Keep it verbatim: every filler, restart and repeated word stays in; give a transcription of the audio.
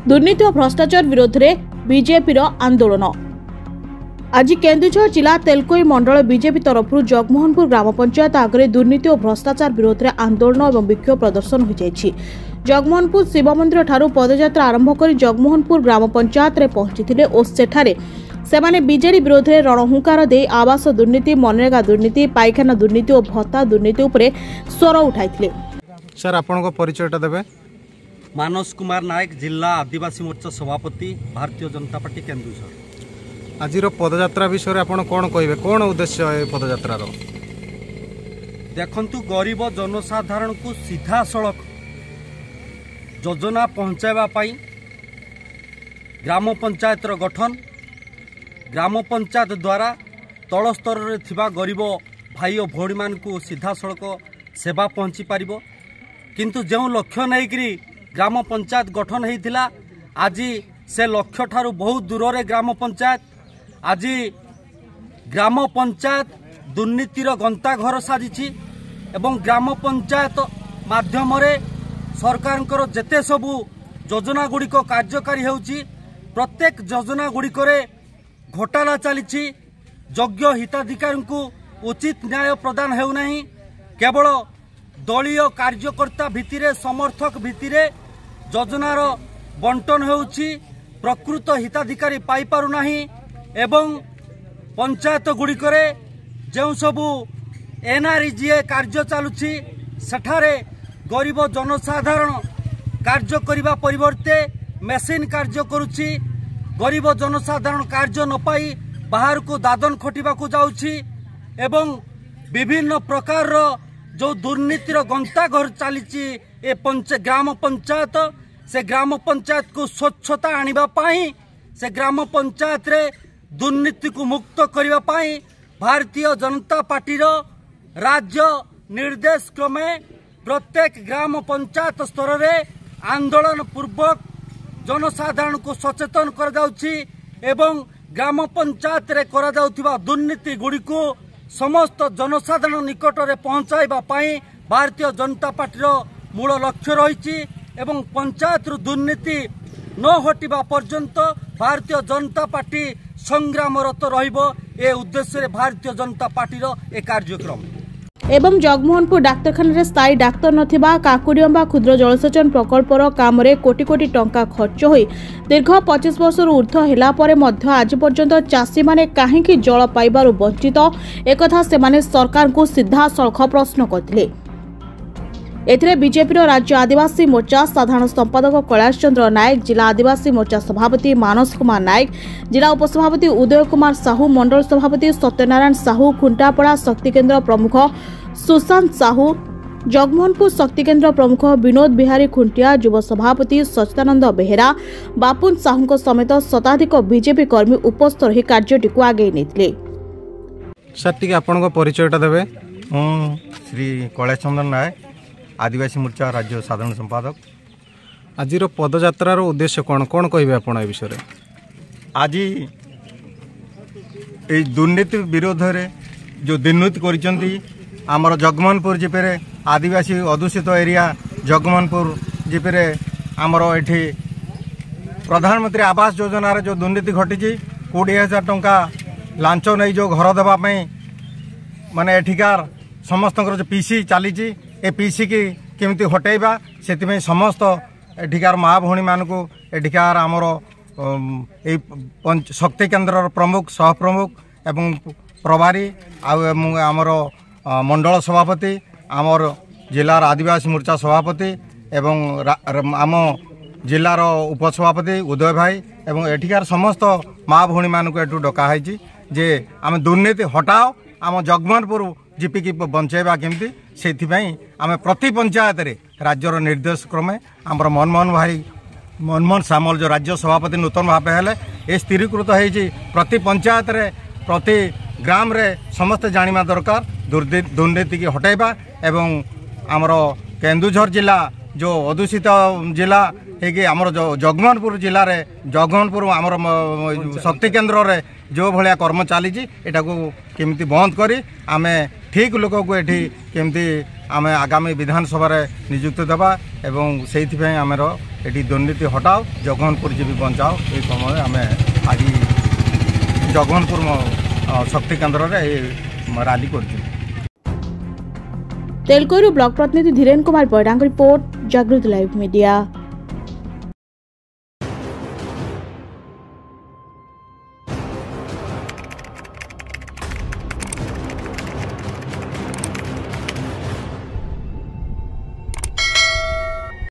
दुर्नीति और भ्रष्टाचार विरोध में बीजेपी आंदोलन। आज केन्दुझर जिला तेलकोई मंडल बीजेपी तरफ जगमोहनपुर ग्राम पंचायत आगे दुर्नीति और भ्रष्टाचार विरोध में आंदोलन और विक्षोभ प्रदर्शन हो जाएगी। जगमोहनपुर शिव मंदिर ठारू पदयात्रा आरंभ कर जगमोहनपुर ग्राम पंचायत में पहुंची और सेठारे सेमाने बीजेडी विरोध में रणहुंकार दे आवास दुर्नीति, मनरेगा दुर्नीति, पायखाना दुर्नीति और भत्ता दुर्नीति उपरे स्वर उठाई। सर आपन परिचयटा देबे? मानस कुमार नायक, जिला आदिवासी मोर्चा सभापति, भारतीय जनता पार्टी केन्दुझर। आज पदयात्रा विषय में आपन कोन कहबे? कोन उद्देश्य है पदयात्रा रो? देखंतु गरीब जनसाधारण को सीधा सड़क योजना पहुंचाइबा पाई ग्राम पंचायत रो गठन, ग्राम पंचायत द्वारा तल स्तर रे थिबा गरीब भाई और भौणी मान को सीधा सड़क सेवा पहुंची पारिबो। किंतु जो लक्ष्य नहीं करी ग्राम पंचायत गठन होता, आज से लक्ष्य ठारू बहुत दूर रे ग्राम पंचायत आज ग्राम पंचायत दुर्नीतिर गंता घर साजिछि एवं ग्राम पंचायत माध्यम रे सरकार जेते सबू योजना गुड़िक कार्यकारी होउछि, प्रत्येक योजना गुड़िक घोटाला चली। योग्य हिताधिकारी को उचित न्याय प्रदान हेउ नहीं, केवल दलीय कार्यकर्ता भित्तिरे समर्थक भित्तिरे योजनार बंटन होउछि, प्रकृत हिताधिकारी पाई पारु नाही एवं पंचायत गुड़िकरे जो सबू एनआरजीए कार्य चलुछि सेठारे गरीब जनसाधारण कार्य करिबा परिवर्ते मेसिन कार्य करुछि। गरीब जनसाधारण कार्य न पाई बाहर को दादन खटिबा को जाउछि एवं विभिन्न प्रकार जो दुर्नीतिर गंता घर चली ए पंच ग्राम पंचायत से ग्राम पंचायत को स्वच्छता आनिबा पाई से ग्राम पंचायत रे दुर्नीति को मुक्त करिबा पाई भारतीय जनता पार्टी रो राज्य निर्देश क्रमे प्रत्येक ग्राम पंचायत स्तर रे आंदोलन पूर्वक जनसाधारण को सचेतन कर जाउछि एवं ग्राम पंचायत रे करा जाउथिबा दुर्नीति गुडी को समस्त जनसाधारण निकट में पहुंचाइबा पाई भारतीय जनता पार्टी मूल लक्ष्य रही एवं पंचायत दुर्नीति न हटिबा पर्यंत भारतीय जनता पार्टी संग्रामरत रहिबो। ए उद्देश्य भारतीय जनता पार्टी ए कार्यक्रम एवं जगमोहनपुर डाक्तरखाना स्थायी डाक्तर नथिबा काकुडियम्बा क्षुद्र जलसेचन प्रकल्पर काम रे कोटी कोटी टंका खर्च होई दीर्घ पच्चीस वर्ष ऊर्ध्व हेला परे मध्य आज पर्यंत चाषी माने काहेकि जल पाइबारु वंचित एकथा से माने सरकार को सीधा सड़क प्रश्न करथिले। एथिरे बीजेपी राज्य आदिवासी मोर्चा साधारण संपादक कैलाश चंद्र नायक, जिला आदिवासी मोर्चा सभापति मानस कुमार नायक, जिला उपसभापति उदय कुमार साहू, मंडल सभापति सत्यनारायण साहू, खुंटापड़ा शक्ति केन्द्र प्रमुख सुशांत साहू, जगमोहनपुर शक्ति केन्द्र प्रमुख विनोद बिहारी खुंटिया, युव सभापति सचिदानंद बेहेरा, बापुन साहू समेत शताधिक बीजेपी कर्मी उपस्थित रही कार्यटी को आगे नहीं। सर टी आपन परिचयटा देबे? श्री कैलाश चंद्र नायक, आदिवासी मोर्चा राज्य साधारण संपादक। आज पदयात्रार उद्देश्य कौन कौन कहे आप विषय? आज ये दुर्नीति विरोध में जो दुर्नीति कर आमर जगमोहनपुर जिपे आदिवासी अधूषित एरिया जगमोहनपुर जिपे आमर एठी प्रधानमंत्री आवास योजना रे जो दुर्नीति घटी कोड़े हजार टंका लांच नहीं जो घर देवाई माने एठिकार समस्त जो पीसी चली ए पीसी की केमती हटेबा से समस्त एठिकार माँ भौणी मान को एठिकार आमर शक्ति केन्द्र प्रमुख सहप्रमुख एवं प्रभारी आमर मंडल सभापति आमर जिलार आदिवासी मोर्चा सभापति एवं आम जिलार उपसभापति उदय भाई एवं एठिकार समस्त माँ भौणी मान को एठू डकाई जे आम दुर्नीति हटाओ आम जगमोहनपुर जीपी की बंचाइबा केमती से आम प्रति पंचायत रे राज्यर निर्देश क्रमे आमर मनमोहन भाई मनमोहन सामल जो राज्य सभापति नूतन भाव हेले ए स्थिरीकृत होती प्रति पंचायत रे प्रति ग्राम रे समस्त जानिबा दरकार दुर्नीति की हटाइबा एवं आमर केन्दुझर जिला जो अधूषित जिला है आमर जगमोहनपुर जिले में जगमोहनपुर आमर शक्ति केन्द्र रे जो भाया कर्म चली एटा को केमती बंद करी आमे ठीक लोक को एठी केमती आमे आगामी विधानसभा नियुक्त देवा एवं से आमर ये दुर्नीति हटाओ जगन्नपुर जीवी बचाओ ये समय आम आज जगन्नपुर शक्ति केन्द्र में रैली कर तेलकोईरू ब्लॉक प्रतिनिधि Dhiren Kumar Padang report Jagrut live media.